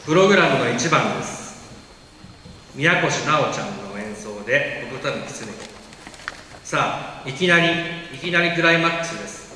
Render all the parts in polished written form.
プログラムの1番です。宮越直ちゃんの演奏で「小豚の狐」。さあいきなりクライマックスです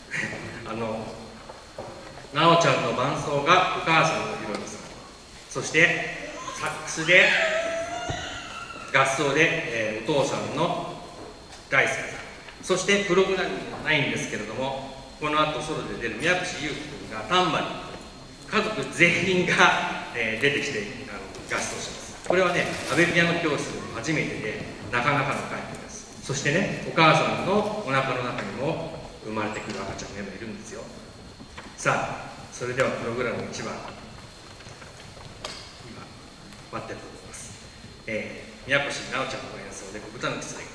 直ちゃんの伴奏がお母さんのひろみさん、そしてサックスで合奏で、お父さんの大輔さん、そしてプログラムにはないんですけれども、この後ソロで出る宮越優輝君がタンバリン、家族全員が、出てきて合奏します。これはね、阿部ピアノ教室初めてでなかなかの快挙です。そしてね、お母さんのお腹の中にも生まれてくる赤ちゃんがいるんですよ。さあ、それではプログラム1番、今待ってると思います。宮越直ちゃんの演奏で「小豚の狐」。